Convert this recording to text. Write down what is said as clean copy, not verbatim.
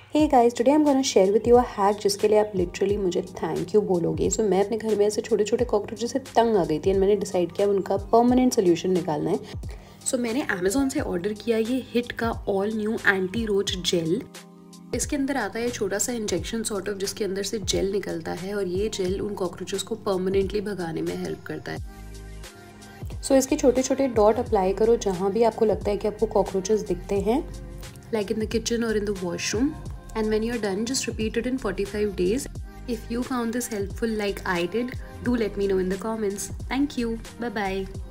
Hey guys, today I am gonna share with you a hack जिसके लिए आप literally मुझे थैंक यू बोलोगे। सो मैं अपने घर में ऐसे छोटे छोटे कॉकरोचेस से तंग आ गई थी एंड मैंने डिसाइड किया उनका परमानेंट सोल्यूशन निकालना है। सो मैंने अमेजोन से ऑर्डर किया ये हिट का all new anti roach gel. इसके अंदर आता है छोटा सा इंजेक्शन सॉर्ट ऑफ, जिसके अंदर से जेल निकलता है और ये जेल उन कॉकरोचेस को परमानेंटली भगाने में हेल्प करता है। सो इसके छोटे छोटे डॉट अप्लाई करो जहाँ भी आपको लगता है कि आपको कॉकरोचेस दिखते हैं, like in the kitchen or in the washroom. And when you're done, just repeat it in 45 days. If you found this helpful like I did, do let me know in the comments. Thank you. Bye bye.